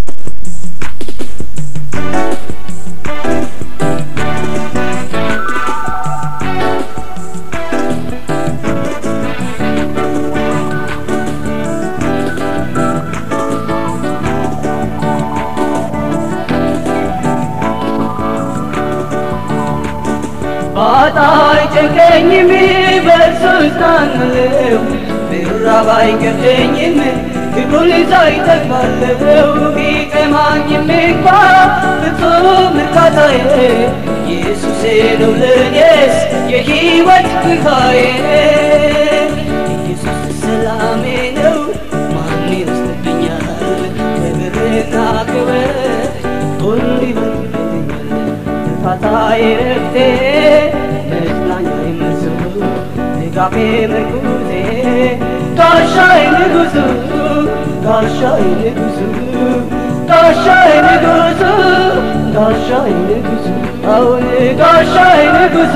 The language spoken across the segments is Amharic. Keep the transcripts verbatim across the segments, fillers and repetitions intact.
ባጣይ ጨንቀኝም በርሱስ ታንለው ብራባይ ገደኝም ክብሩን ሳይ ተግባለው ቢቀማኝም እንኳ ፍጹም እርካታዬ ኢየሱሴ ነው ለኔስ የሕይወት ብርሃኔ ኢየሱስ ሰላሜ ነው ማን ይወስድብኛል ክብርና ክብር ሁሉ ይበልጥብኛል እርካታዬ ረፍቴ መጽናኛዬ መርሱ ድጋፌ ምርኩዜ ጋሻዬ ንጉሡ ጋሻዬ ንጉሡ ጋሻዬ ንጉሡ ጋሻዬ ንጉሡ አሁን ጋሻዬ ንጉሡ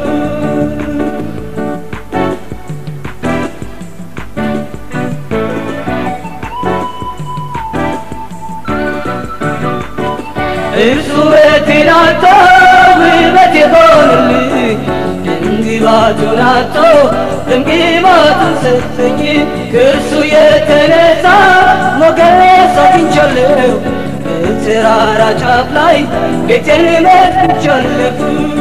እርሱ ውበቴን አጥቶ ውበት የሆነልኝ ድንግባቱን አጥቶ ድንግባቱን ሰጠኝ ከእርሱ የተነሳ ሞገስ አግኝቻለሁ በተራራ ጫፍ ላይ ቤቴን መስርቻለሁ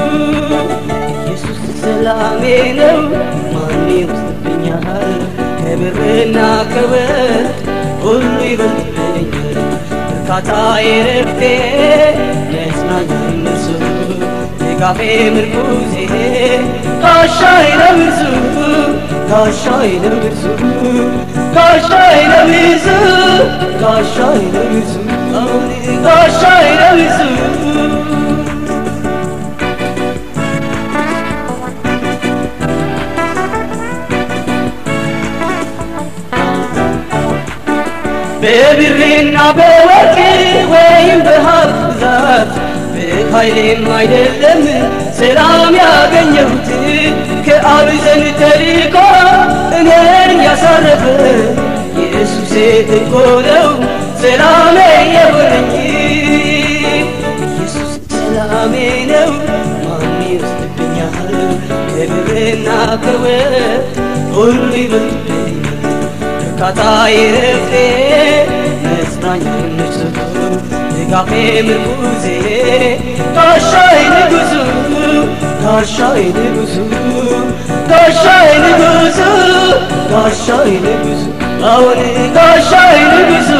ኢየሱስ ሰላሜ ነው ማን ይወስድብኛል ክብርና ክብር ሁሉ ይበልጥብኛል እርካታዬ ረፍቴ መጽናኛዬ እርሱ ድጋፌ ምርኩዜ ጋሻዬ ነው እርሱ ጋሻዬ ነው እርሱ ጋሻዬ ነው እርሱ ጋሻዬ ነው እርሱ ጋሻዬ ነው እርሱ በብርና በወርቅ ወይም በሀብት ብዛት በኃይሌም አይደለም ሰላም ያገኘሁት ከአብ ዘንድ ተልኮ እኔን ያሳረፈ ኢየሱሴ እኮ ነው ሰላሜ የሆነኝ ኢየሱስ ሰላሜ ነው ማን ይወስድብኛል ክብርና ክብር ሁሉ ይበልጥብኛል እርካታዬ ረፍቴ መጽናኛዬ እርሱ ድጋፌ ምርኩዜ ጋሻዬ ንጉሡ ጋሻዬ ንጉሡ ጋሻዬ ንጉሡ ጋሻዬ ንጉሡ አሁን ጋሻዬ ንጉሡ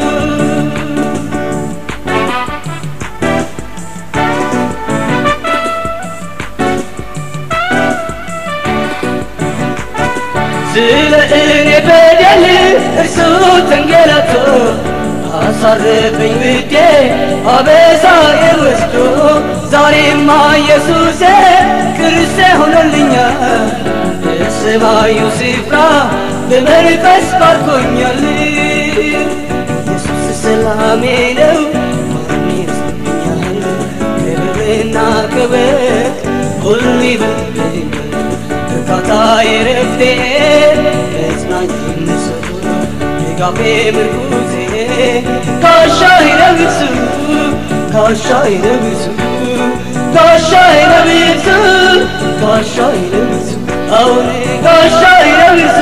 ስለ እኔ በደል እርሱ ተንገላቶ አሳረፈኝ ውዴ አበሳዬ ወስዶ ዛሬማ ኢየሱሴ ክርስቴ ሆኖልኛል በሰማዩ ስፍራ በመንፈስ ባርኮኛል ኢየሱስ ሰላሜ ነው ማን ይወስድብኛል ክብርና ክብር ሁሉ ይበልጥብኛል እርካታዬ ረፍቴ መጽናኛዬ እርሱ ድጋፌ ምርኩዜ ጋሻዬ ነው እርሱ ጋሻዬ ነው እርሱ ጋሻዬ ነው እርሱ ጋሻዬ ነው እርሱ አሁን ጋሻዬ ነው እርሱ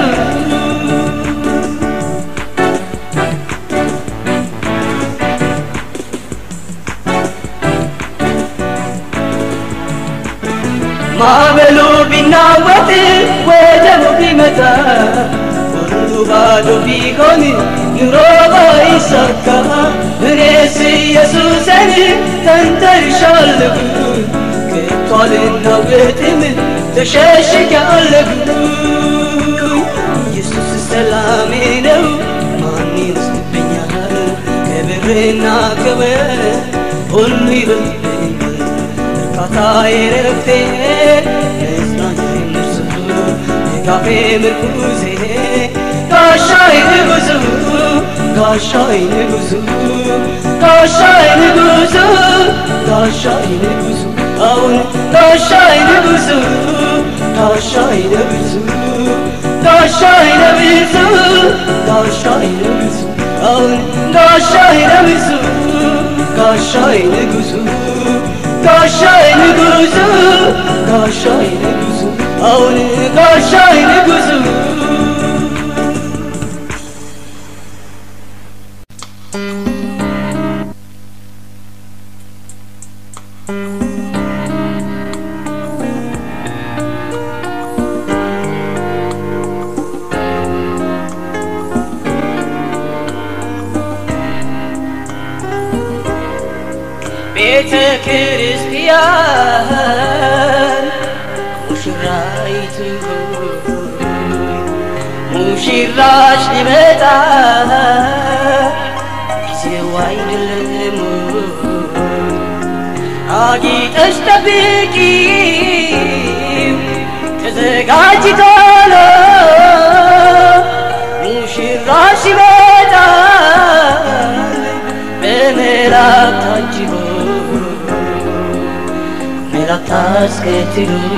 ማዕበሉ ቢናወጥ ወጀቡ ቢመጣ ሁሉ ባዶ ቢሆን ኑሮ ባይሳካ እኔስ ኢየሱስን ተንተርሻለሁ ከቶ አልናወጥም ተሸሽጌአለሁ ኢየሱስ ሰላሜ ነው ማን ይወስድብኛል ክብርና ክብር ሁሉ ይበልጥብኛል እርካታዬ ረፍቴ መጽናኛዬ እርሱ ድጋፌ ምርኩዜ ጋሻዬ ንጉሡ ጋሻዬ ንጉሡ ጋሻዬ ንጉሡ ጋሻዬ ንጉሡ አሁን ጋሻዬ ንጉሡ ጋሻዬ ንጉሡ ጋሻዬ ንጉሡ ጋሻዬ ንጉሡ አሁን ጋሻዬ ንጉሱ ጋሻዬ ንጉሱ ጋሻዬ ንጉሱ ጋሻዬ ንጉሱ አሁን ጋሻዬ ንጉሱ ቤተ ክርስቲያን ሙሽራይቱ ሙሽራሽ ሊመጣ ጊዜው አይደለም አጊጠሽ ጠብቂው ተዘጋጅተሽ ሙሽራሽ ይመጣ በመላእክት ታጅቦ ታስከትሉ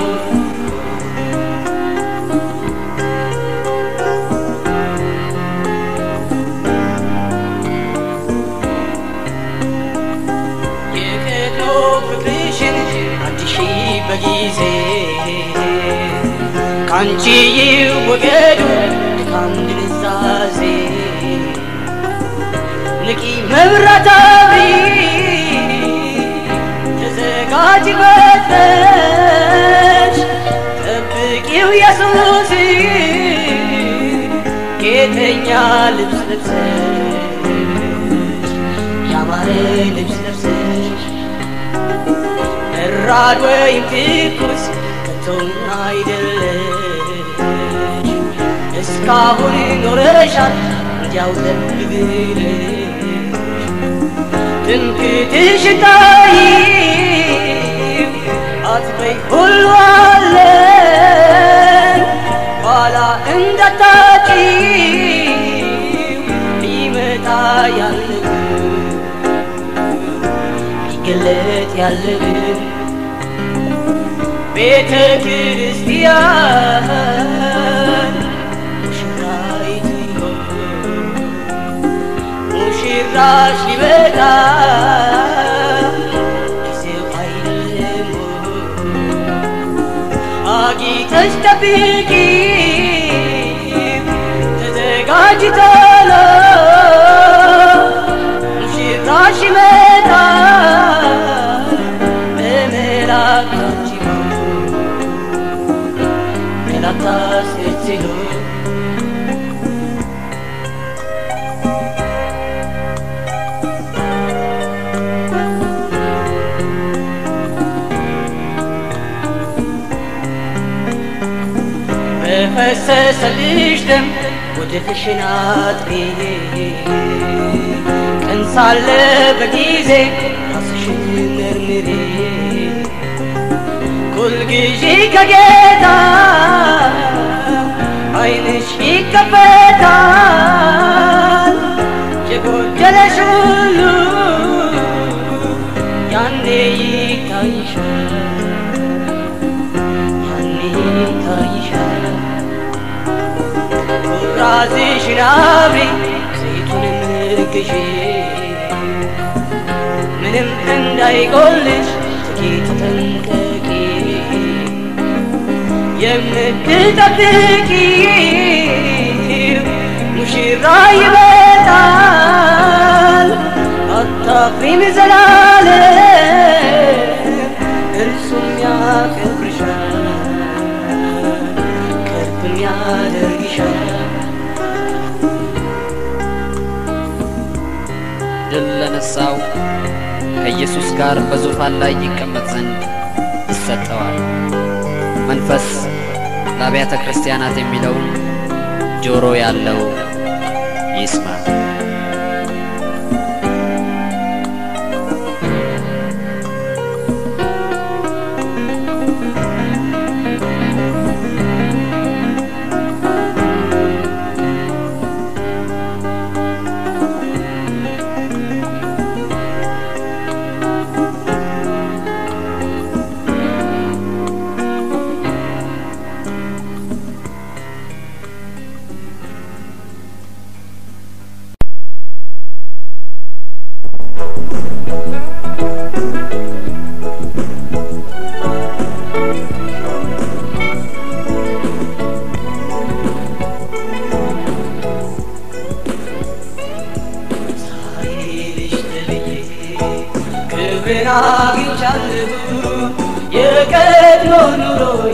የከቶ ፍቅርሽን አዲሺ በጊዜ ካንቺ ይወገዱ ካንድ ንዛዜ ንቂ መብራት አብሪ ተዘጋጅበሽ ጠብቂው ኢየሱስ ጌተኛ ልብስ ለብሰሽ ያማረ ልብስ ለብሰሽ በራድ ወይም ትኩስ ከቶም አይደለሽ እስካሁን ኖረሻል እንዲያው ለብ ብለሽ ትምክህትሽ ታይ አትበይ ሁሉ አለን ኋላ እንዳታጪው ሊመጣ ያለው ሊገለጥ ያለው ቤተ ክርስቲያን ሙሽራይቱ ሙሽራሽ ሊመጣ አጊጠሽ ጠብቂው ተዘጋጅተሽ ሙሽራሽ ይመጣ በመላእክት ታጅቦ መላእክት ታስከትሎ በፈሰሰልሽ ደም ወደሽን አጥሪ ቀን ሳለ በጊዜ ራስሽን መርምሪ ሁልጊዜ ከጌታ ዓይንሽ ይከፈታል የጎደለሽ ሁሉ ያኔ ይታይሻል ያኔ ይታይሻል ራስሽን አብሪ ዘይቱንም ግዢ ምንም እንዳይጎልሽ ጥቂት ተጠንቀቂ የምትጠብቂው ሙሽራ ይመጣል አታፍሪም ዘላለም እርሱም ያከብርሻል ከፍም ያደርግሻል ድል ለነሳው ከኢየሱስ ጋር በዙፋን ላይ ይቀመጥ ዘንድ ይሰጠዋል። መንፈስ ለአብያተ ክርስቲያናት የሚለውን ጆሮ ያለው ይስማ። አግኝቻለሁ የቀድሞ ኑሮዬ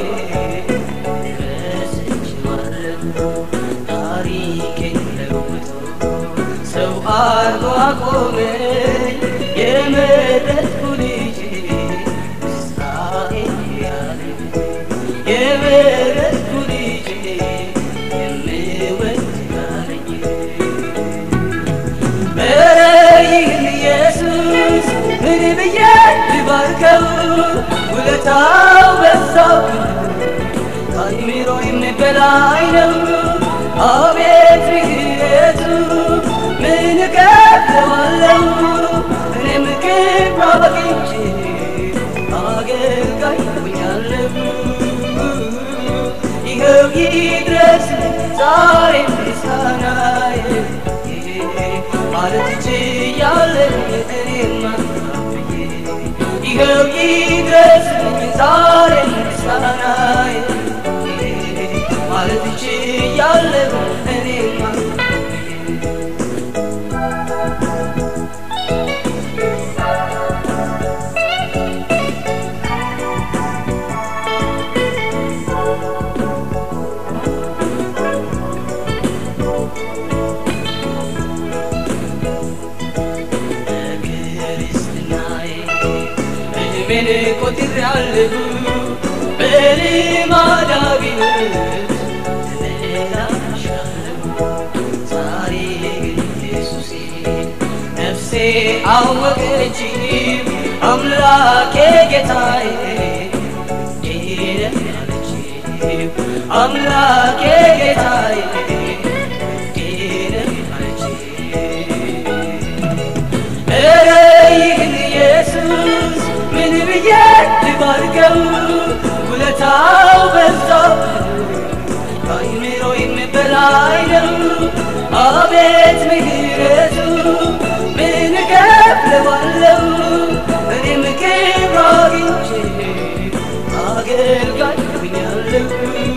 ረስቼዋለሁ ታሪኬን ለውጦ ሰው አርጎ አቆመኝ የመረጥኩ ልጄ እስራኤል ያለኝ የመረጥኩ ልጄ የምወድ ያለኝ ኧረ ይህን ኢየሱስ ምን ብዬ ልባርከው ውለታው በዛብኝ ከአእምሮዬም በላይ ነው አቤት ምሕረቱ ምን እከፍለዋለሁ እኔም ክብር አግኝቼ አገልጋይ ሆኛለሁ ይኸው ይድረስ ዛሬ ምስጋናዬ ማለት ችያለሁ እኔማ ይኸው ይድረስ ዛሬ ምስጋናዬ ማለት ችያለሁ እኔማ ምን ቆጥሬአለሁ በልማዳዊነት ተበላሻለሁ ዛሬ ግን ኢየሱሴ ነፍሴ አወቀች አምላኬ ጌታዬ ጌረም አለች አምላኬ ጌታዬ ጌረም አለች ኧረ ይህን ኢየሱስ ምን ብዬ ልባርከው ውለታው በዛብኝ ከአእምሮዬም በላይ ነው አቤት ምሕረቱ ምን እከፍለዋለሁ እኔም ክብር አግኝቼ አገልጋይ ሆኛለሁ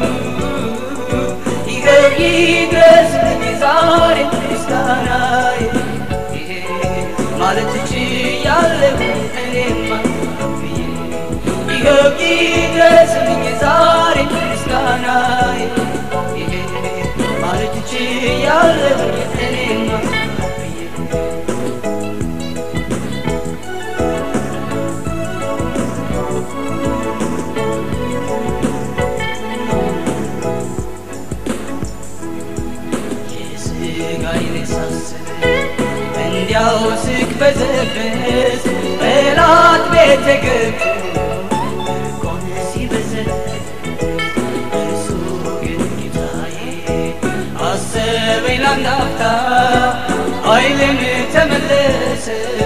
ይኸው ይድረስልኝ ዛሬ ምስጋናዬ ማለት ችያለሁ እኔማ ይኸው ይድረስልኝ ዛሬ ምስጋናዬ ማለት ችያለሁ እኔማ የሥጋዬን ሳስብ እንዲያው ስቅበዘበዝ ጠላት ቤቴ ገብቶ ምርኮን ሲበዘብዝ እርሱ ግን ጌታዬ አሰበኝ ለአንድ አፍታ ኃይሌም ተመለሰ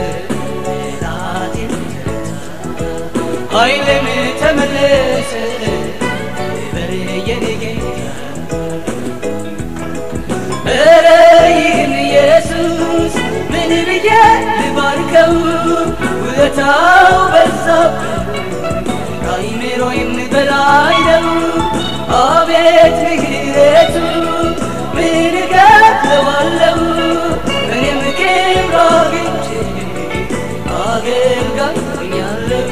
ጠላቴን ተረታ ኃይሌም ተመለሰ ክብር የኔ ጌታ ኧረ ይህን ኢየሱስ ምን ብዬ ልባርከው ውለታው በዛብኝ ከአእምሮዬም በላይ ነው አቤት ምሕረቱ ምን እከፍለዋለሁ እኔም ክብር አግኝቼ አገልጋይ ሆኛለሁ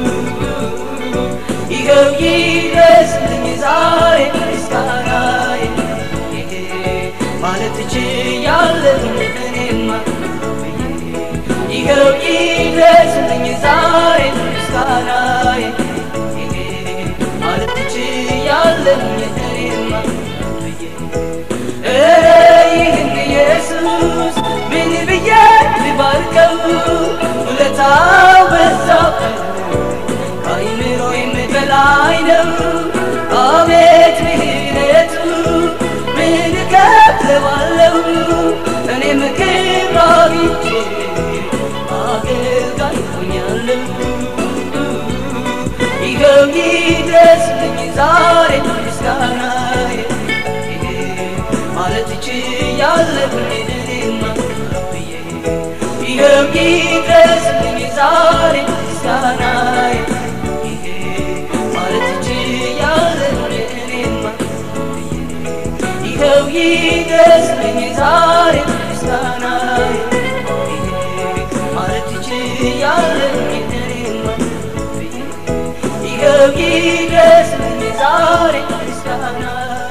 ይኸው ይድረስልኝ ዛሬ ምስጋናዬ ማለት ችያለሁ እኔማ ይኸው ይድረስልኝ ዛሬ ምስጋናዬ ማለት ችያለሁ እኔማ ኧረ ይህን ኢየሱስ ምን ብዬ ልባርከው ውለታው በዛብኝ ከአእምሮዬም በላይ ነው አቤት ምሕረቱ ምን እከፍለዋለሁ እኔም ክብር አግኝቼ አገልጋይ ሆኛለሁ ይኸው ይድረስልኝ ዛሬ ምስጋናዬ ይኸው ይድረስልኝ ዛሬ ምስጋናዬ ማለት ችያለሁ እኔማ ይኸው ይድረስልኝ ዛሬ ምስጋናዬ ማለት ችያለሁ እኔማ ይኸው ይድረስልኝ ዛሬ ምስጋናዬ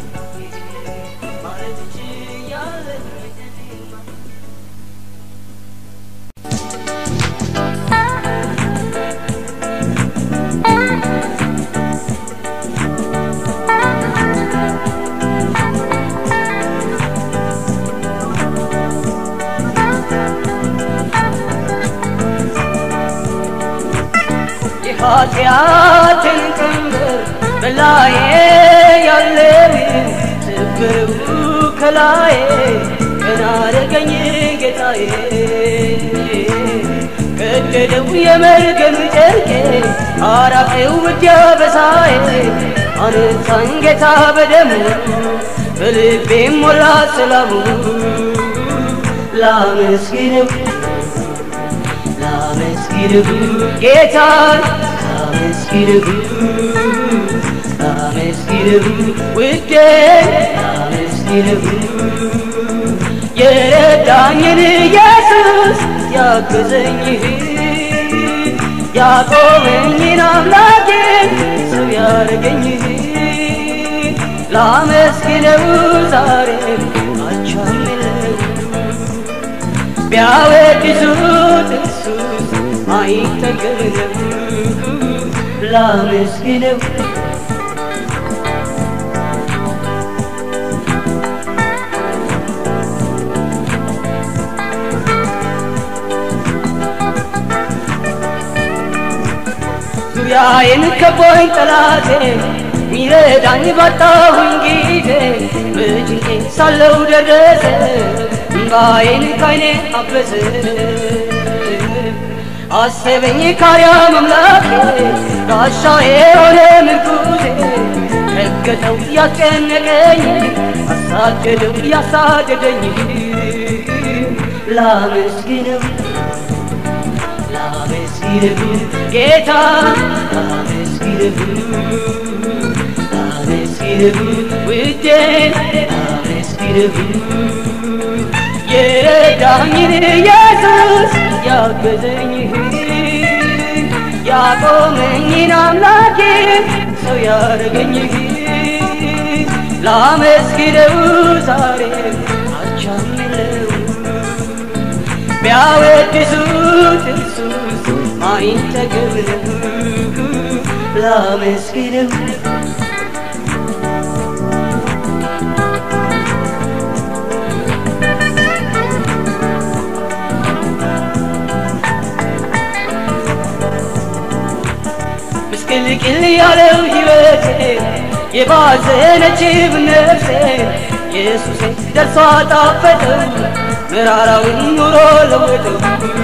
ማለት ችያለሁ ኃጢአቴን ቀንበር በላዬ ያለው ስብሩ ከላዬ ቀና አደረገኝ ጌታዬ ቀደደው የመርገም ጨርቄ አራቀው ውድ አበሳዬ አነሳኝ ጌታ በደሙ በልቤም ሞላ ሰላሙ ላመስግነው ላመስግነው ጌታን ላመስግነው ላመስግነው ውዴ ላመስግነው የረዳኝን ኢየሱስ ያገዘኝ ያቆመኝን አምላኬ ሰው ያረገኝ ላመስግነው ዛሬ አቻምለው ቢያወድሱት ኢየሱስ አይጠገብም ላመስግነው ዙሪያዬን ከቦኝ ጠላቴ ሚረዳኝ ባጣሁኝ ጊዜ በጭንቄ ሳለው ደረሰ እምባዬን ካይኔ አበሰ አሰበኝ ካርያም አምላኬ ጋሻዬ ሆነ ምርኩዜ ረገጠው ያስጨነቀኝ አሳደደው ያሳደደኝ ላመስግነው ላመስግነው ጌታ ላመስግነው ላመስግነው ውዴ ላመስግነው የረዳኝን ኢየሱስ ያገዘኝ ያቆመኝን አምላኬ ሰው ያረገኝ ላመስግነው ዛሬ አቻምለው ቢያወድሱት ኢየሱስ አይጠገብም ላመስግነው ምስቅልቅል ያለው ሕይወቴ የባዘነችው ነፍሴ ኢየሱሴ ደርሶ አጣፈጠው መራራውን ኑሮ ለወጠው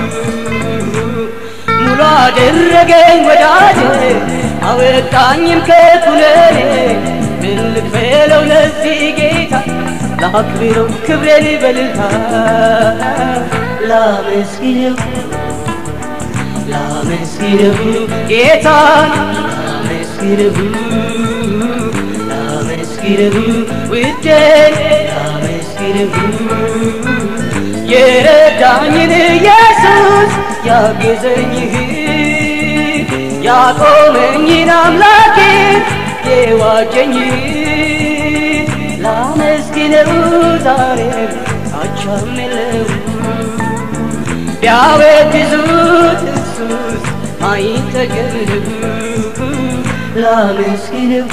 ሙሉ አደረገኝ ወዳጄ አወጣኝም ከኩነኔ ምን ልክፈለው ለዚህ ጌታ ላክብረው ክብሬን በልልታ ላመስግነው ላመስግነው ጌታን ላመስግነው ላመስግነው ውዴ ላመስግነው የረዳኝን ኢየሱስ ያገዘኝ ያቆመኝን አምላኬ የዋጀኝ ላመስግነው ዛሬ አቻምለው ቢያወድሱት ኢየሱስ አይጠገብም ላመስግነው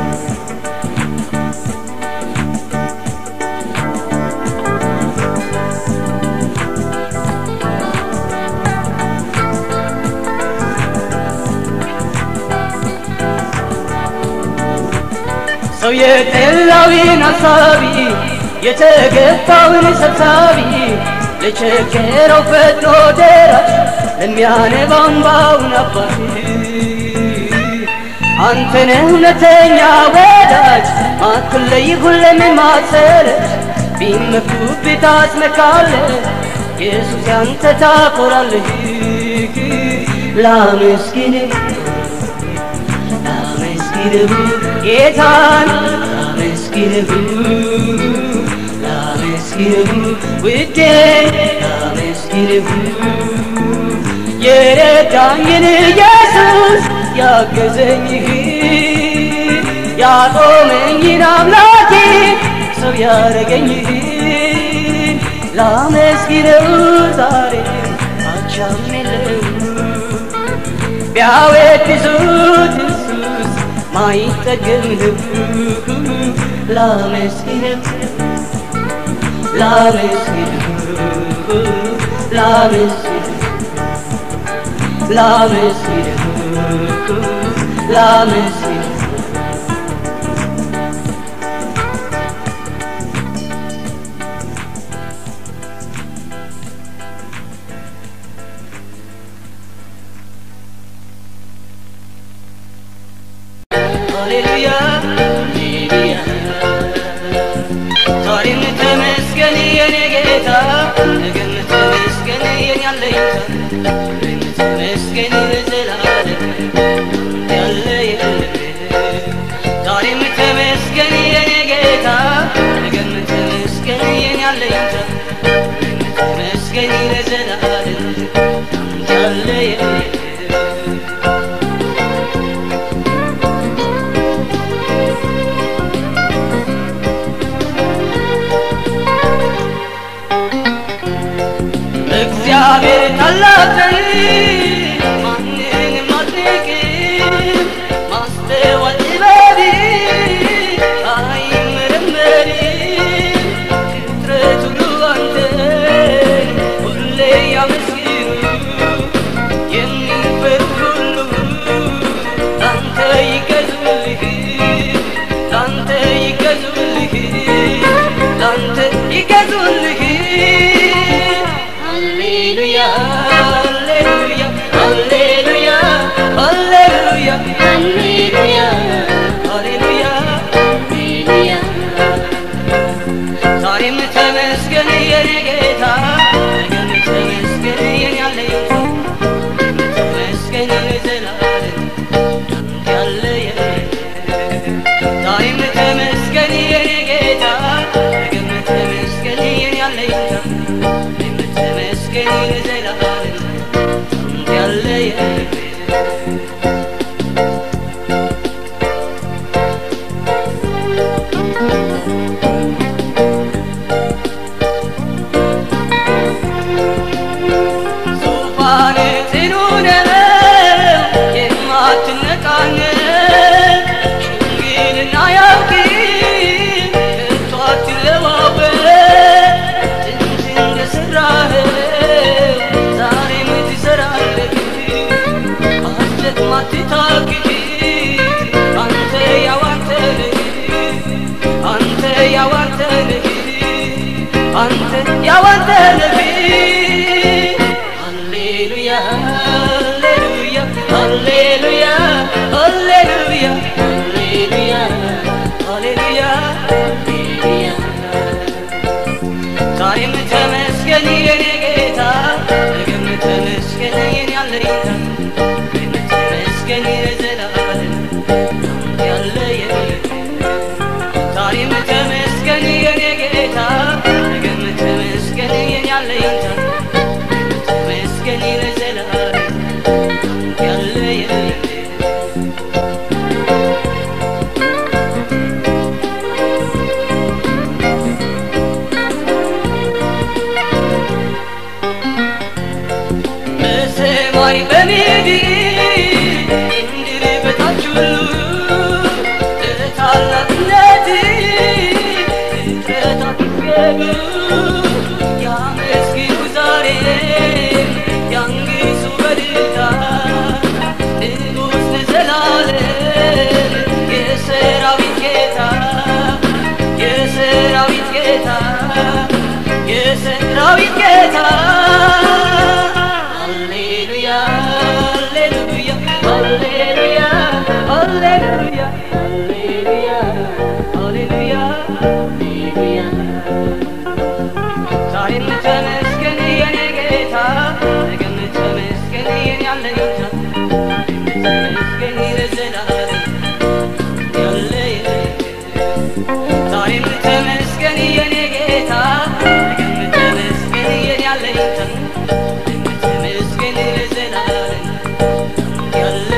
ሰው የጠላዊን አሳቢ የተገፋውን ሰብሳቢ ለቸገረው ፈጥኖ ደራሽ ለሚያነባው እንባውን አባቴ አንተ ነህ እውነተኛ ወዳጅ አትለይ ሁሌም ማትሰለች ቢመኩብህ ታስመካለህ ኢየሱስ ያንተ ታኮራለህ ላመስግን ላመስግን ጌታን ላመስግን ላመስግን ውዴ ላመስግን የረዳኝን ኢየሱስ ያገዘኝ ያቆመኝን አምላኬ ሰው ያረገኝ ላመስግነው ዛሬ አቻም የለው ቢያወድሱት ኢየሱስ ማይጠገም ነው ላመስግነው ላመስግነው ላመስግነው ላመስግነው ላመስግነው Hallelujah, hallelujah. ዛሬም ተመስገን የኔ ጌታ ነገም ተመስገን የኔ አለኝታ ዛሬም ተመስገን ለዘላለም ያለ የለም ዛሬም ተመስገን የኔ ጌታ ነገም ተመስገን የኔ አለኝታ ዛሬም ተመስገን ለዘላለም ያለ የለም እግዚአብሔር ታላቅ ማንንም አትንቅም ማስተዋል ጥበብ አይመረመርም ፍጥረት ሁሉ አንተን ሁሌ ያመስግኑ የሚፈሩ ሁሉ ላንተ ይገዙልህ ላንተ ይገዙልህ ላንተ ይገዙልህ Hallelujah, hallelujah, hallelujah, hallelujah, hallelujah, hallelujah. ዛሬም ተመስገን የኔ ጌታ ነገም ተመስገን የኔ አለኝታ ተመስገን ለዘላለም ያለ የለም ዛሬም ተመስገን የኔ ጌታ ነገም ተመስገን የኔ አለኝታ ተመስገን ለዘላለም ያለ የለም ዙፋን ጽኑ ነው የማትነቃነቅ ሽምግልና አያውቅም ከቶ አትለዋወጥ ጥንት እንደሠራኸው ዛሬም ትሠራለህ አትደክም አትታክት አንተ ያው አንተ ነህ አንተ ያው አንተ ነህ አንተ ያው አንተ ነህ ሃሌሉያ ሃሌሉያ ሃሌሉያ ሃሌሉያ ሃሌሉያ ሃሌሉያ ዛሬም ተመስገን የኔ ጌታ ነገም ተመስገን የኔ አለኝታ ተመስገን ለዘላለም ያለ የለም ዛሬም ተመስገን የኔ ጌታ ነገም ተመስገን የኔ አለኝታ ተመስገን ለዘላለም ያለ የለም በሰማይ በምድር እንድር በታች ሁሉ ታላቅነትህ ፍጥረታት ይገቡ ያመስግኑ ዛሬም ያንግሱ በእልልታ ንጉሥ ለዘላለም የሰራዊት ጌታ የሰራዊት ጌታ የሰራዊት ጌታ ሃሌሉያ ሃሌሉያ ያለኝተን ተመስገን ለዘላለም ያለ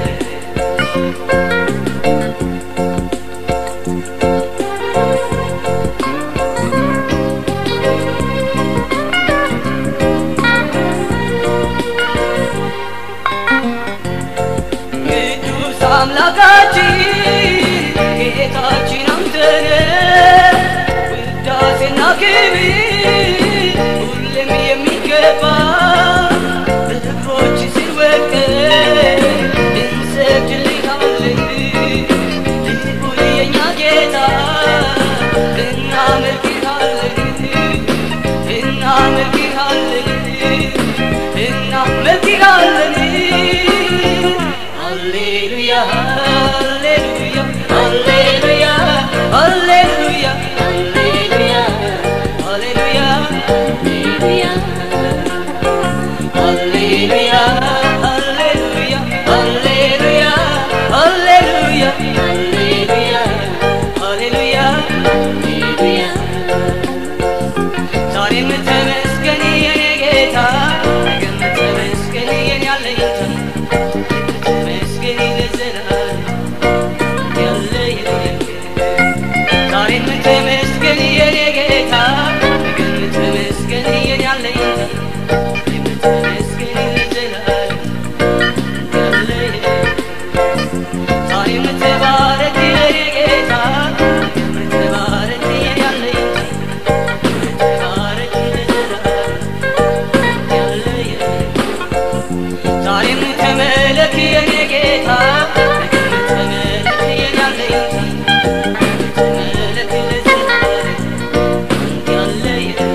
ቅዱስ አምላካችን ጌታችን አንተነ ውዳሴና ክብር ሁሌም የሚገባ በእግሮች ስር ወድቀን እንሰግድልሃለን ልዑል የእኛ ጌታ እናመልክሃለን እናመልክሃለን እናመልክሃለን ሃሌሉያ ሃሌሉያ ሃሌሉያ ሃሌሉያ ሃሌሉያ ሃሌሉያ ሃሌሉያ ሃሌሉያ ሃሌሉያ ሃሌሉያ ሃሌሉያ ዛሬም ተመስገን የኔ ጌታ ነገም ተመስገን የኔ አለኝታ ተመስገን ለዘላለም ያለ ዛሬም ተመስገን የኔ ጌታ ነገም ተመስገን የኔ አለኝታ ተመስገን ለዘላለም ያለ ዛሬም ተባረክ የኔ ጌታ ነገም ተባረክ የኔ አለኝታ ተባረክ ለዘላለም ያለ ዛሬም ተመለክ የኔ ጌታ ነገም ተመለክ የኔ አለኝታ ተመለክ ለዘላለም ያለ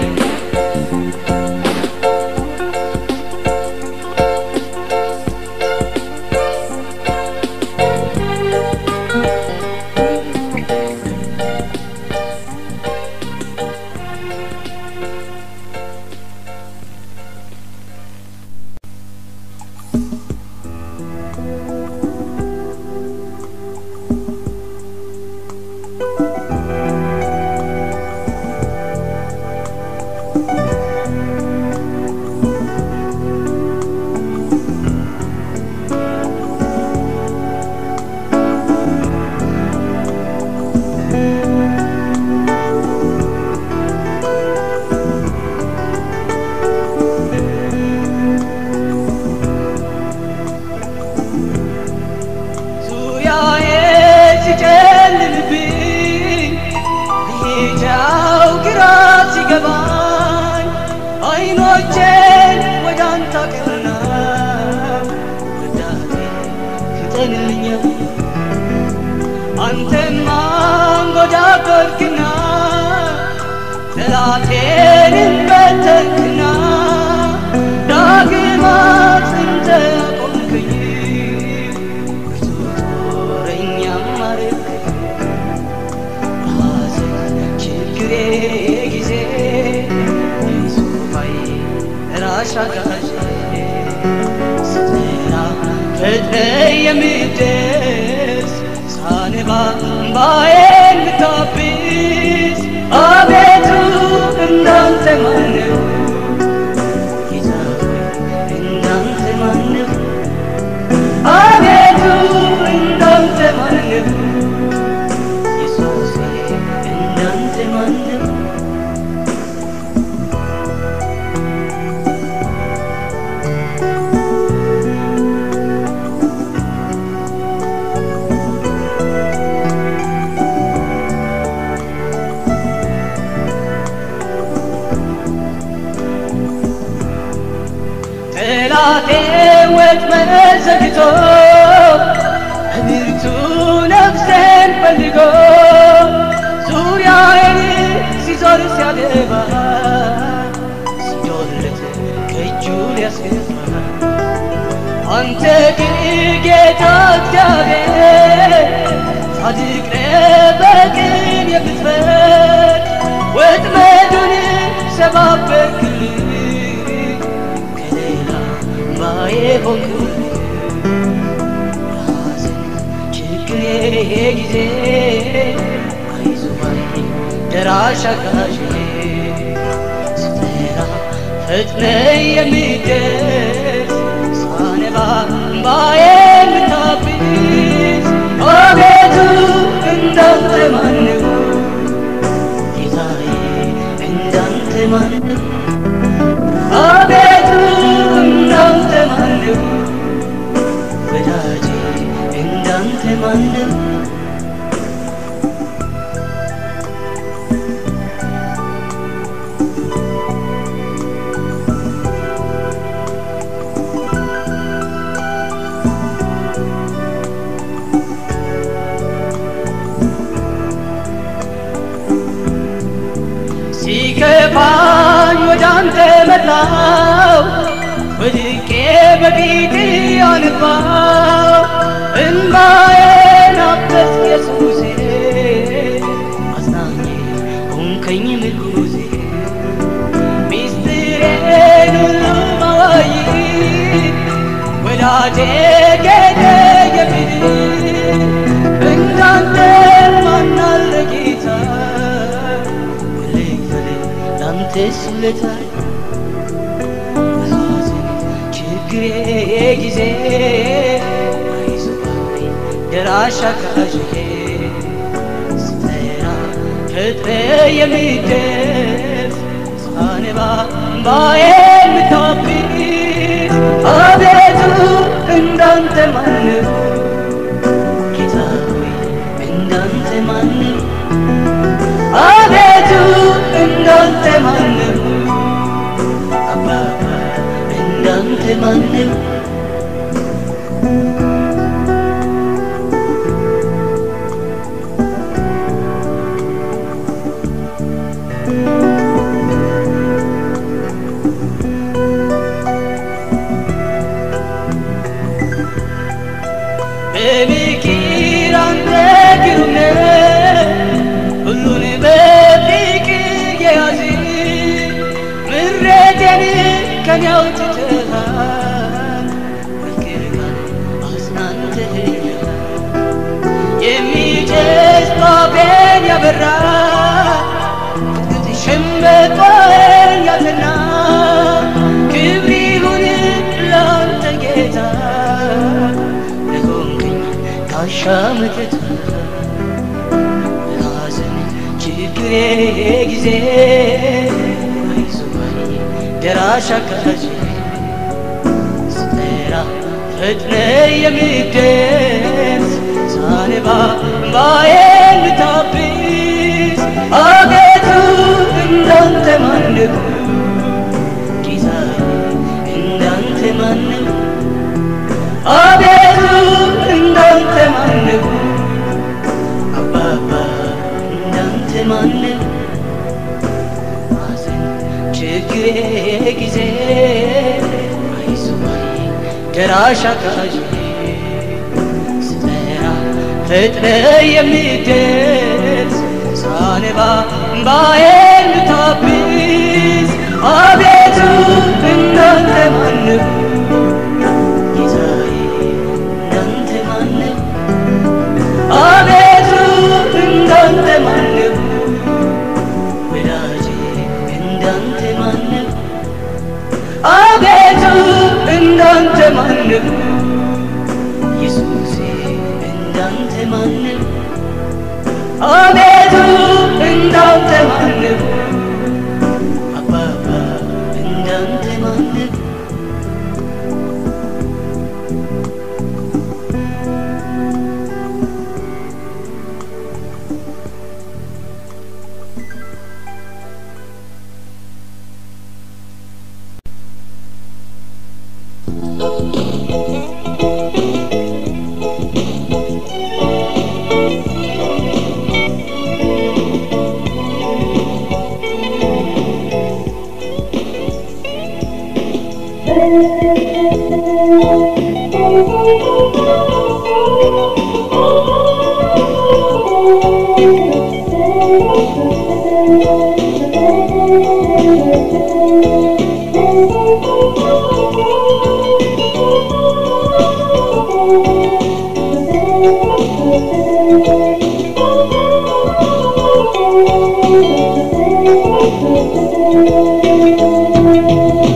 ዙሪያዬ ሲጨልምብኝ መሄጃው ግራ ሲገባኝ አይኖቼን ወደ አንተ አቀናሁ ረዳቴ ፍጠንልኝ አንተማ አንጎዳጎድክና ጠላቴን በተንክና ዳግም አጽንተህ አቆምከኝ ጊዜ ሱፋይ ራሻጋሽ ስትራ ፈጥነ የምትደርስ ሳነባ ባዬን ምታብስ አቤቱ እንዳንተ ማነው ጌታ እንዳንተ ማነው አቤቱ እንዳንተ ማነው ኢየሱስ እንዳንተ ማነው ጠላቴ ወጥመድ ዘግቶ ብርቱ ነፍሴን ፈልጎ ዙሪያዬን ሲዞር ሲያደባ ሲዶልት ከእጁ ሊያስገባ አንተ ግን ጌታ እግዚአብሔር ጻድቅ ነህ በቅን የምትፈርድ ወጥመዱን ሰባበርክልኝ ከሌላ ባዬ ሆንኩ ሐዘን ችግሬ ጊዜ አይዞህ ባይ ደራሽ አጋዤ ስትራ ፈጥነ የሚደርስ ሳነባ እምባዬን የምታብስ አቤቱ እንዳንተ ማነው ጌታዬ እንዳንተ ማነው አቤቱ እንዳንተ ማነው ወዳጄ እንዳንተ ማነው ሲከፋኝ ወደ አንተ መጣሁ ወድቄ በፊትህ አነባሁ እንባዬን አበስክ ኢየሱሴ አጽናኜ ሆንከኝ ምርኩዜ ሚስጥሬን ሁሉ አዋይ ወዳጄ ጌታዬ የምልህ እንዳንተ ማን አለ ጌታ ተስለታ ሐዘን ችግሬ ጊዜ አይዞህ ደራሽ አጋዤ ስትጠራ ፈጥነ የሚደርስ ሳነባ እምባዬን የምታብስ አቤቱ እንዳንተ ማነው ጌታ ሆይ እንዳንተ ማነው አቤቱ እንዳንተ ማነው አባባ እንዳንተ ማነው በምክር አንተ ግሩም ነህ ሁሉን በፍቅር የያዝ ምሬቴን ከኔ አውጥተሃል ፍቅር ቃል አጽናንተኸኛል የሚጨስ ባፌን ያበራ ቅጥቅጥ ሸምበቆን ያጸና ክብር ይሁን ለአንተ ጌታ ለሆንከኝ ጋሻ መከታ ችግሬ ጊዜ አይዞህ ደራሽ አጋዤ ስትጠራ ፈጥነ የሚደርስ ሳነባ እምባዬን የምታብስ አቤቱ እንዳንተ ማነው ጌታዬ እንዳንተ ማነው አቤቱ እንዳንተ ማነው አባባ እንዳንተ ማነው ሐዘን ችግሬ ጊዜ አይዞህ ደራሽ አጋዤ ስትጠራ ፈጥነ የሚደርስ ሳነባ እምባዬን የምታብስ አቤቱ እንዳንተ ማነው ጌታዬ እንዳንተ ማነው አቤቱ እንዳንተ ማነው ወዳጄ እንዳንተ ማነው አቤቱ እንዳንተ ማነው ኢየሱሴ እንዳንተ ማነው አቤቱ እንዳንተ ማነው አባባ እንዳንተ ማነው Thank you.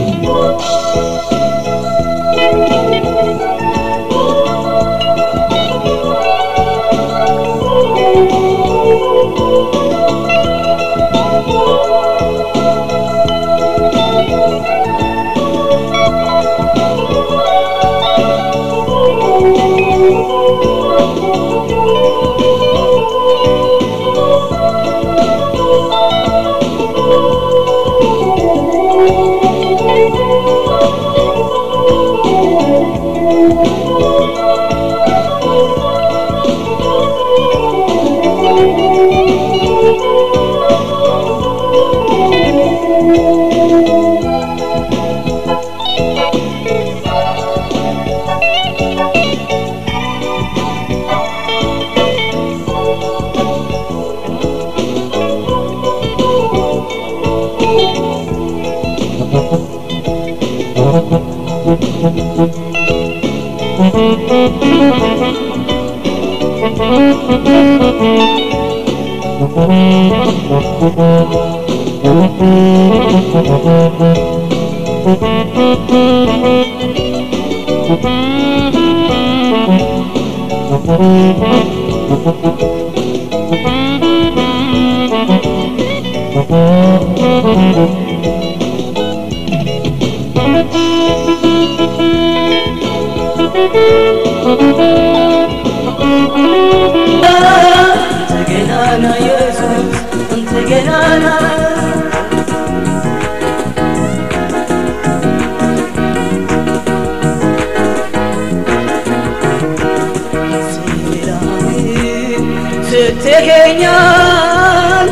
ስትገኛል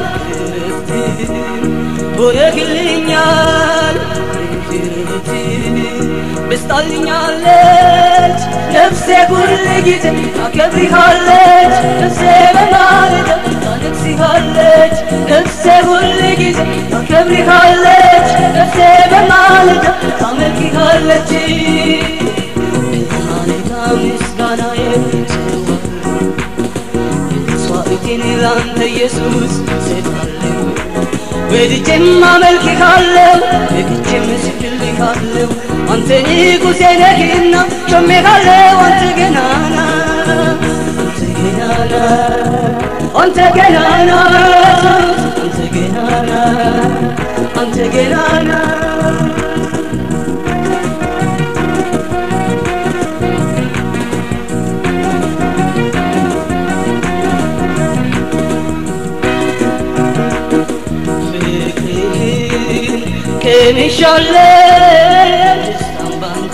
ሆነህልኛል ብስጣልኛለች ነፍሴ ሁል ጊዜ ታከብርሃለች ነፍሴ በማለዳ ታነግስሃለች ነፍሴ ሁል ጊዜ ታከብርሃለች ነፍሴ በማለዳ ታመልክሃለች በማለዳ ምስጋናዬ መስዋዕቴን ላንተ ኢየሱስ እሰጣለሁ ወድጄም አመልክሃለሁ ወድጄም እስግድልሃለሁ አንተ ንጉሴ ነህና ሾሜሃለሁ አንተ ገናና አንተ ገናና አንተ ገናና አንተ ገናና ከሚሻለው ደስታን ባንተ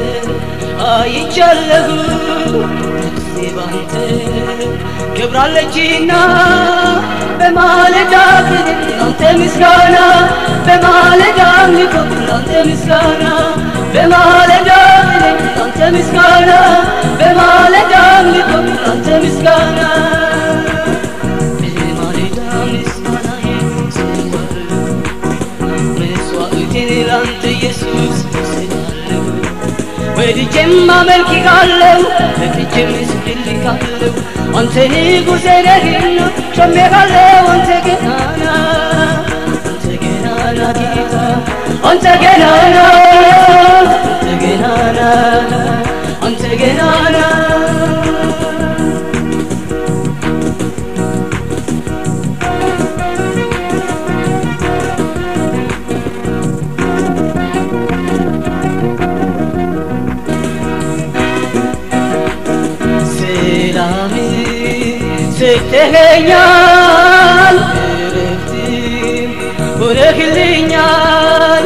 አይቻለሁ ነፍሴ ባንተ ከብራለችና በማለዳ ላንተ ምስጋና በማለዳ አምልኮ ላንተ ምስጋና በማለዳ ላንተ ምስጋና በማለዳ አምልኮ ላንተ ምስጋና በማለዳ ምስጋና ላንተ ኢየሱስ እሰጣለሁ ወድጄም አመልክሃለሁ ወድጄም እስግድልሃለሁ አንተ ንጉሴ ነህና ሾሜሃለሁ አንተ ገናና አንተ ገናና ጌታ አንተ ገናና አንተ ገናና አንተ ገናና ስትገኛል እረፍቴም ሆነህልኛል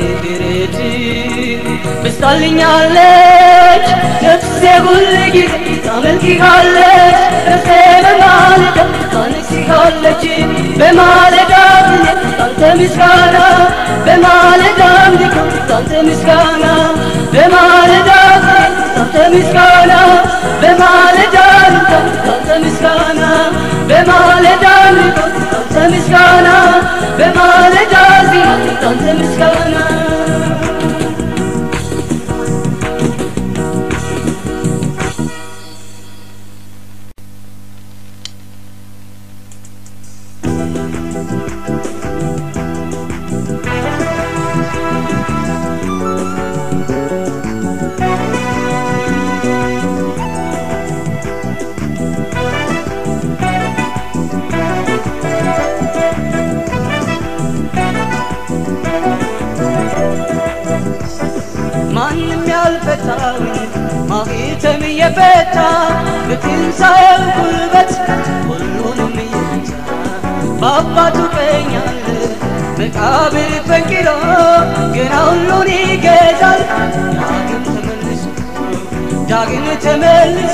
ምሕረትህ በዝታልኛለች ነፍሴ ሁል ጊዜ ታመልክሃለች ነፍሴ በማለዳ ታነግስሃለች በማለዳ ላንተ ምስጋና በማለዳ አምልኮ ላንተ ምስጋና በማለዳ ላንተ ምስጋና በማለዳ ላንተ ምስጋና በማለዳ ላንተ ምስጋና በማለዳ ላንተ ምስጋና ማንም ያልፈታው ማህተም የፈታ በትንሣኤው ጉልበት ሁሉንም የፈታ በአባቱ ቀኝ አለ መቃብር ፈንቅሎ ገና ሁሉን ይገዛል ዳግም ተመልሶ ዳግም ተመልሶ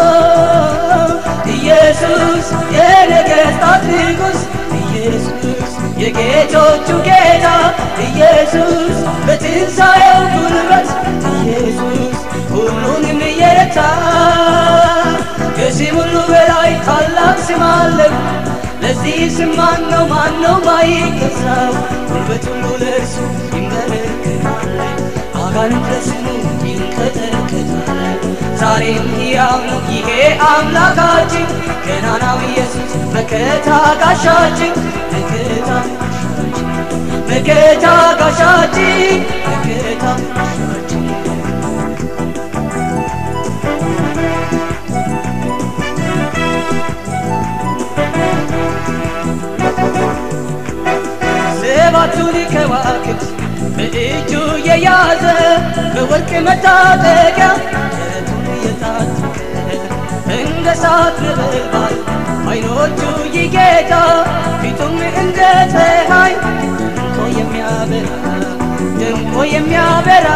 ኢየሱስ የነገሥታት ንጉሥ ኢየሱስ የጌቶቹ ጌታ ኢየሱስ በትንሣኤው ጉልበት ኢየሱስ ሁሉንም የረታ ከስም ሁሉ በላይ ታላቅ ስም አለው ለዚህ ስም ማነው ማነው ማይገዛው ጉልበት ሁሉ ለእርሱ ይንበረከካል አጋንንት ለስሙ ይንቀጠቀጣል ዛሬም ሕያው ነው ይሄ አምላካችን ገናናው ኢየሱስ መከታ ጋሻችን መከታ ጋሻችን መከታ ጋሻችን መከታ ጋሻችን ሰባቱን ከዋክብት በእጁ የያዘ በወርቅ መታጠቂያ ደረቱን የታጠቀ እንደ እሳት ነበልባል ዓይኖቹ ይጌታ ፊቱም እንደ ፀሐይ ደምቆ የሚያበራ ደምቆ የሚያበራ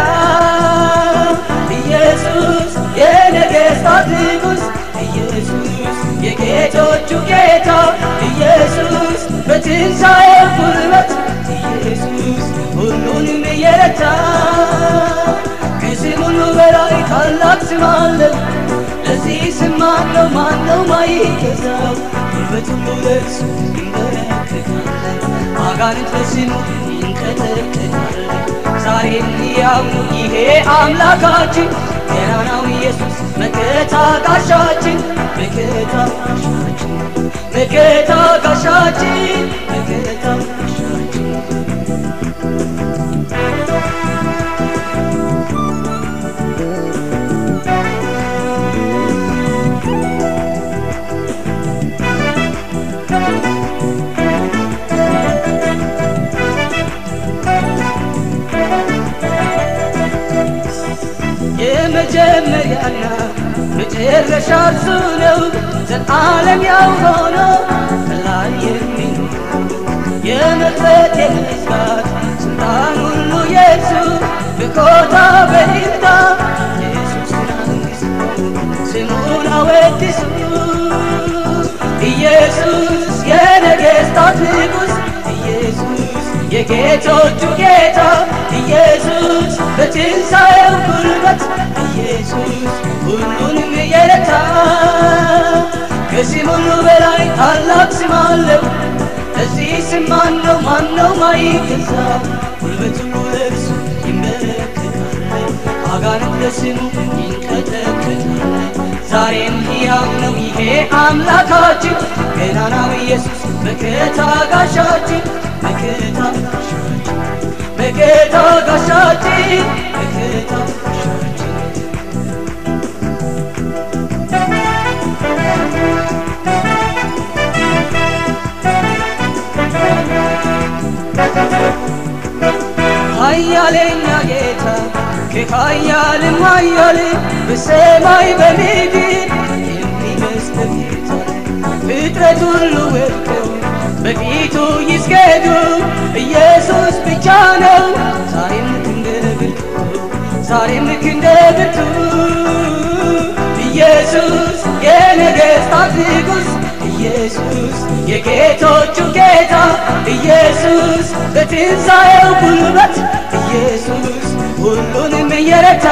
ኢየሱስ የነገሥታት ንጉሥ ኢየሱስ የጌቶቹ ጌታ ኢየሱስ በትንሣኤው ጉልበት ኢየሱስ ሁሉንም የረታ ከስም ሁሉ በላይ ታላቅ ስም አለው ለዚህ ስም ማነው ማነው ማይገዛው ጉልበት ሁሉ ለእርሱ ይንበረከካል አጋንንት በስሙ ይንቀጠቀጣል ዛሬም ሕያው ነው ይሄ አምላካችን ገናናው ኢየሱስ መከታ ጋሻችን መከታ ጋሻችን መከታ ጋሻችን መከታ ጋሻችን የመጀመሪያና መጨረሻ እርሱ ነው ዘላለም ያው ሆኖ ከላይ የሚኖር የመክፈት የመዝጋት ስልጣን ሁሉ የእርሱ በኮታ በይታ ኢየሱስን አንግሡ ስሙን አወድሱ ኢየሱስ የነገሥታት ንጉሥ ኢየሱስ የጌቶቹ ጌታ ኢየሱስ በትንሣኤው ጉልበት ኢየሱስ ሁሉንም የረታ ከስም ሁሉ በላይ ታላቅ ስም አለው ለዚህ ስም ማነው ማነው ማይገዛው ጉልበት ሁሉ ለእርሱ ይንበረከካል አጋንንት ለስሙ ይንቀጠቀጣል ዛሬም ሕያው ነው ይሄ አምላካችን ገናናው ኢየሱስ መከታ ጋሻችን መከታ ጋሻችን መከታ ጋሻችን መከታ ጋሻችን ኃያለኛ ጌታ ከኃያልም ኃያል በሰማይ በምድር የሚመስል ጌታ ፍጥረት ሁሉ ወድቀው በፊቱ ይስገዱ ኢየሱስ ብቻ ነው ዛሬም ልክ እንደ ብርቱ ዛሬም ልክ እንደ ብርቱ ኢየሱስ የነገሥታት ንጉሥ ኢየሱስ የጌቶቹ ጌታ ኢየሱስ በትንሣኤው ጉልበት ኢየሱስ ሁሉንም የረታ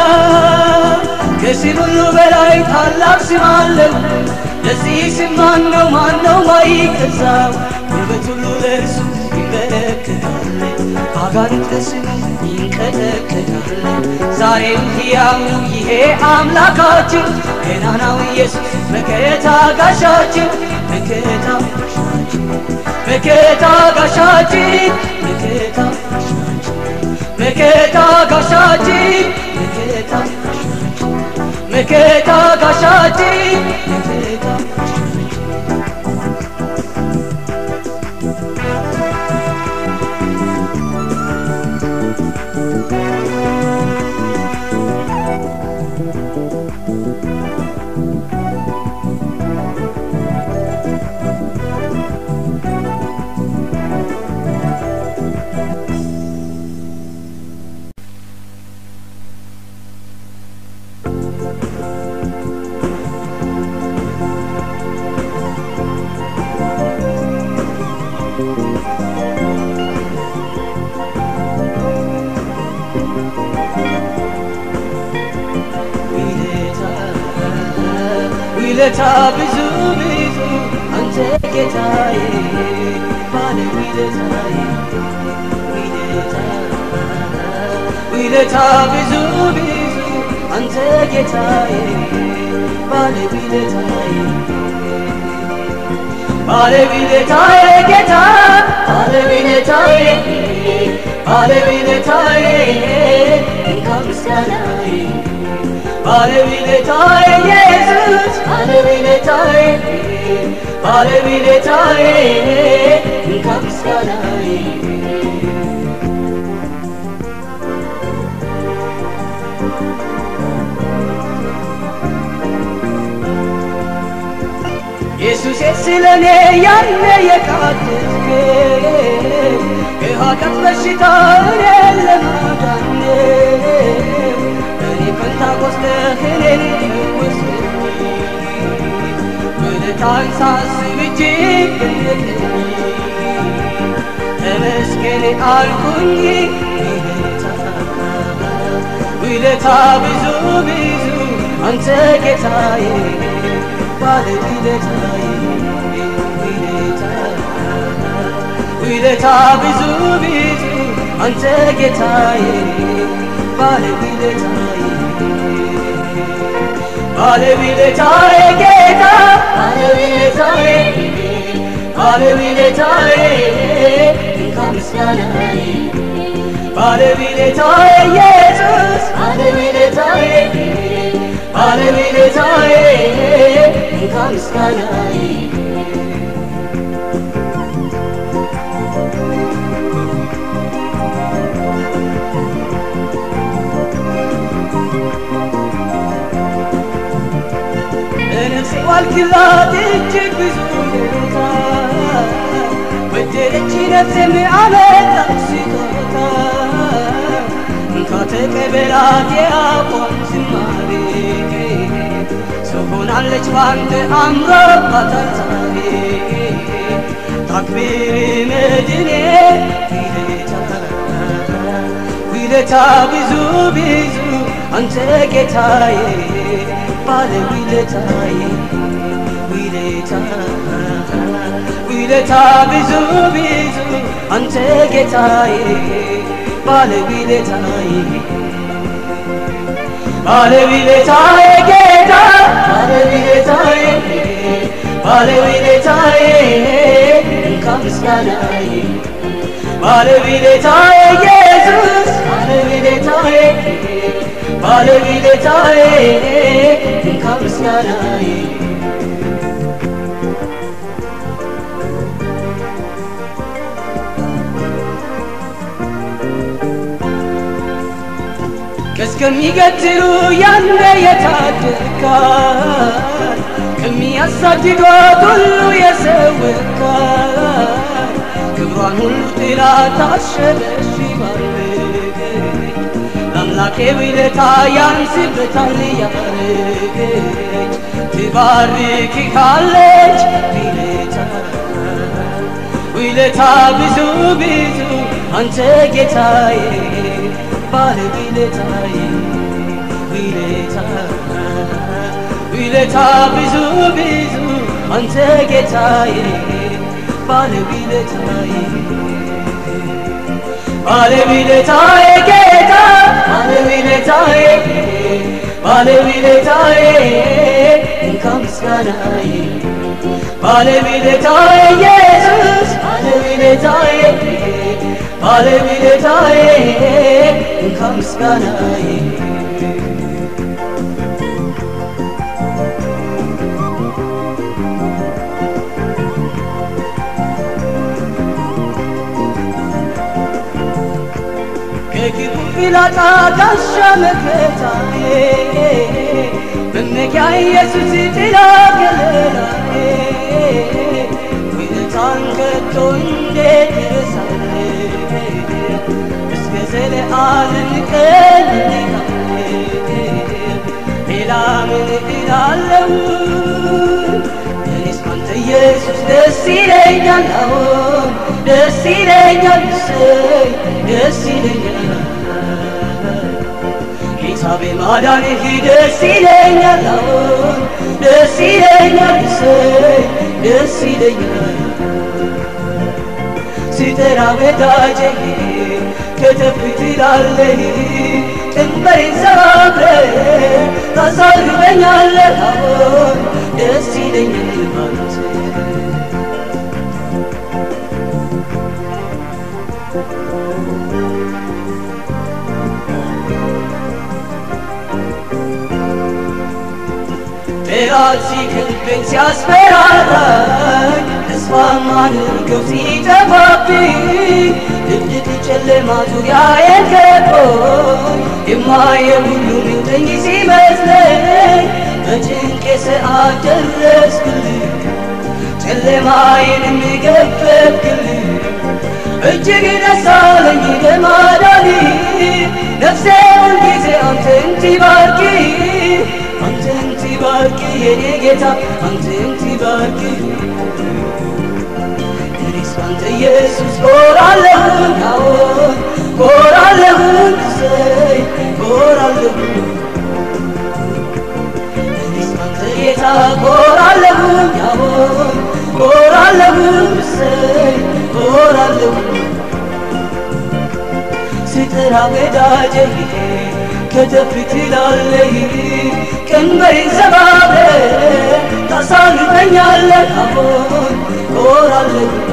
ከስም ሁሉ በላይ ታላቅ ስም አለው ለዚህ ስም ማነው ማነው ማይገዛው ጉልበት ሁሉ ለእርሱ ይንበረከካል አጋንንት ለስሙ ይንቀጠቀጣል ዛሬም ሕያው ነው ይሄ አምላካችን ገናናው ኢየሱስ መከታ ጋሻችን መከታ ጋሻችን መከታ ጋሻችን መከታ ጋሻችን መከታ ጋሻችን መከታ ጋሻችን መከታ ጋሻችን መከታ ጋሻችን ውለታ ብዙ ብዙ አንተ ጌታዬ ባለ ውለታዬ ውለታ ውለታ ብዙ ብዙ አንተ ጌታዬ ባለውለታዬ ባለውለታዬ ጌታ ባለውለታዬ ባለውለታዬ እንካ ምስጋናዬ ባለውለታዬ ኢየሱስ ባለውለታዬ ባለውለታዬ እንካ ምስጋናዬ ኢየሱስ ስለኔ ያለ የካድከ የኃጢአት በሽታ እኔን ለማዳን እኔ ፈንታ ቆስለህ እኔን ፈወስከኝ ውለታህን ሳስብ እጅግ ደነቀኝ ተመስገን አልኩኝ ውለታ ብዙ ብዙ አንተ ጌታዬ ባለውለታዬ ውለታ ብዙ ብዙ አንተ ጌታዬ ባለውለታዬ ባለውለታዬ ጌታ ባለውለታዬ ባለውለታዬ እንካ ምስጋናዬ ባለውለታዬ ኢየሱስ ባለውለታዬ ባለውለታዬ እንካ ምስጋናዬ ለነፍሴ ዋልክላት እጅግ ብዙ ውለታ ወደደች ነፍሴም አመጣች ስጦታ እንካ ተቀበላት የአፏን ዝማሬ ሰው ሆናለች ባንተ አምሮባታል ዛሬ ታክብር መድኔ ውለታ ብዙ ብዙ አንተ ጌታዬ ባለውለታዬ ውለታ ውለታ ብዙ ብዙ አንተ ጌታዬ ባለውለታዬ ባለውለታዬ ጌታ ባለውለታዬ ባለውለታዬ እንካ ምስጋናዬ ባለውለታዬ ኢየሱስ ባለውለታዬ ባለውለታዬ እንካ ምስጋናዬ ከሚገትሉ ያለ የታደካል ከሚያሳድዷት ሁሉ የሰወካል ክብሯን ሁሉ ጥላ ታሸበሽባለች ለአምላኬ ውለታ ያንስበታል ያረገች ትባርክሃለች ውለታ ውለታ ብዙ ብዙ አንተ ጌታዬ ባለውለታዬ ውለታ ውለታ ብዙ ብዙ አንተ ጌታዬ ባለውለታዬ ባለውለታዬ ጌታ ባለውለታዬ ባለውለታዬ እንካ ምስጋናዬ ባለውለታዬ ኢየሱስ ባለውለታዬ ባለውለታዬ እንካ ምስጋናዬ ከክፉ ፍላጻ ጋሻ መከታዬ መመኪያ ኢየሱስ ጥላ ከለላዬ ውለታን ከቶ እንዴት እረሳለሁ እስከ ዘለዓለም እቀኝልሃለሁ ሌላ ምን እላለሁ እኔስ ባንተ ኢየሱስ ደስ ይለኛል አዎን ደስ ይለኛል እሰይ ደስ ይለኛል ጌታ በማዳንህ ደስ ይለኛል አዎን ደስ ይለኛል እሰይ ደስ ይለኛል ስጠራ ወዳጄ ከተፍ ትላለህ ቀንበሬን ሰባብረህ ታሳርፈኛለህ አዎን ደስ ይለኛል ባንተ ጠላት ሲከበኝ ሲያስፈራራኝ ተስፋ ማድረገው ሲጠፋብኝ ድቅድቅ ጨለማ ዙሪያዬን ከቦኝ የማየው ሁሉ ምንተኝ ሲመስለኝ በጭንቄ ሰዓት ደረስክልኝ ጨለማዬንም ገፈፍክልኝ እጅግ ደስ አለኝ በማዳንህ ነፍሴ ሁልጊዜ አንተን ትባርክ አንተን ትባርክ የኔ ጌታ አንተን ትባርክ እኔስ ባንተ ኢየሱስ ኮራለሁኝ አዎን ኮራለሁኝ እሰይ ኮራለሁኝ እኔስ ባንተ ጌታ ኮራለሁኝ አዎን ኮራለሁኝ እሰይ ኮራለሁኝ ስጠራ ወዳጄ ከተፍ ትላለህ ቀንበሬን ሰባብረህ ታሳርፈኛለህ አዎን ኮራለሁኝ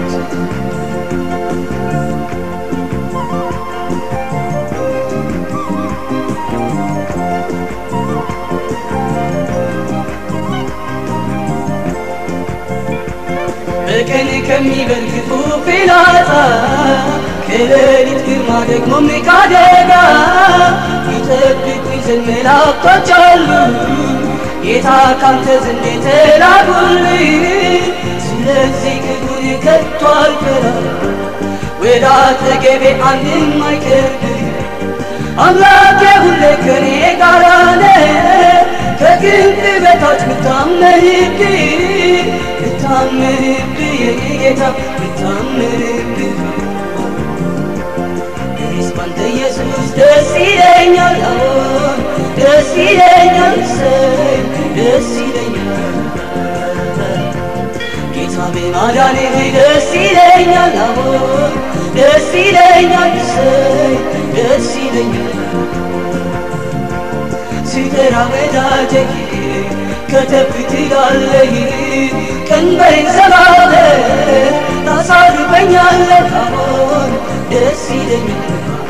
በቀን ከሚበልጥ ክፉ ፍላጻ ከሌሊት ግርማ ደግሞ ከአደጋ ይጠብቁኝ ዘንድ መላእክቶች አሉ ጌታ ካንተ ዘንድ የተላኩልኝ ስለዚህ ክፉን ከቶ አልፈራም ወደ አጠገቤ አንድም አይቀርብም አምላኬ ሁሌ ከኔ ጋር ነህ ከክንፍ በታች ብታመንብኝ ብታመንብኝ የኔ ጌታ ብታመንብኝ እኔስ ባንተ ኢየሱስ ደስ ይለኛል አዎን ደስ ይለኛል እሰይ ደስ ይለኛል ጌታ በማዳንህ ደስ ይለኛል አዎን ደስ ይለኛል እሰይ ደስ ይለኛል ስጠራ ወዳጄ ከተፍ ትላለህ ቀንበሬን ሰባብረህ ታሳርፈኛለህ አዎን ደስ ይለኛል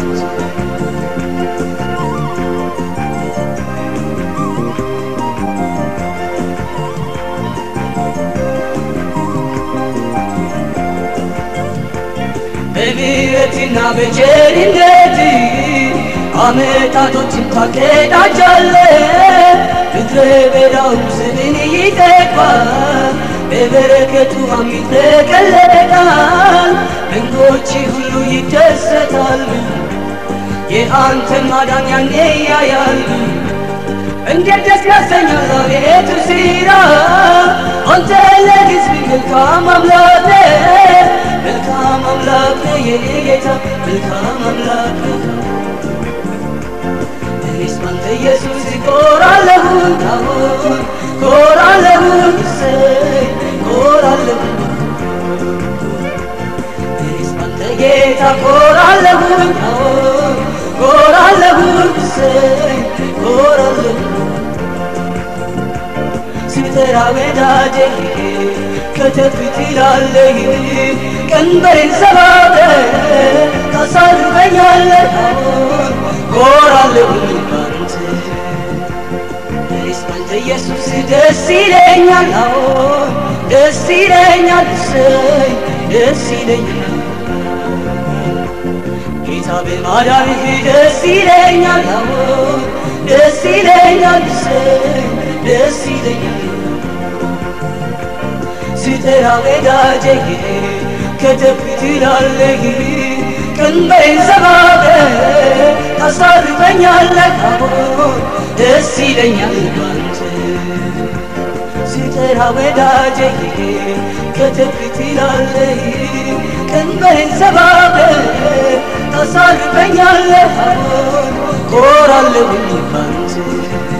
በምሕረትና በቸርነት ዓመታቶችን ታቀዳጃለህ ምድረ በዳው ስምን ይጠግባል በበረከቱ ይጥለቀለቃል መንጎች ሁሉ ይደሰታሉ የአንተን ማዳን ያኔ ያያሉ እንዴት ደስ ያሰኛል አቤቱ ሥራ አንተ ለሕዝብ መልካም አምላክ ነህ መልካም አምላክ ነህ የኔ ጌታ መልካም አምላክ ነህ እኔስ ባንተ ኢየሱስ ኮራለሁኝ አዎን ኮራለሁኝ እሰይ ኮራለሁኝ እኔስ ባንተ ጌታ ኮራለሁኝ አዎን ኮራለሁኝ እሰይ ኮራለሁኝ ስጠራ ወዳጄ ከተፍ ትላለህ ቀንበሬን ሰባብረህ ታሳርፈኛለህ አዎን ኮራለሁኝ ባንተ እኔስ ባንተ ኢየሱስ ደስ ይለኛል አዎን ደስ ይለኛል እሰይ ደስ ይለኛል ጌታ በማዳንህ ደስ ይለኛል አዎን ደስ ይለኛል እሰይ ደስ ይለኛል ስጠራ ወዳጄ ከተፍ ትላለህ ቀንበሬን ሰባብረህ ታሳርፈኛለህ አዎን ደስ ይለኛል ባንተ ስጠራ ወዳጄ ከተፍ ትላለህ ቀንበሬን ሰባብረህ ታሳርፈኛለህ አዎን ኮራለሁኝ ባንተ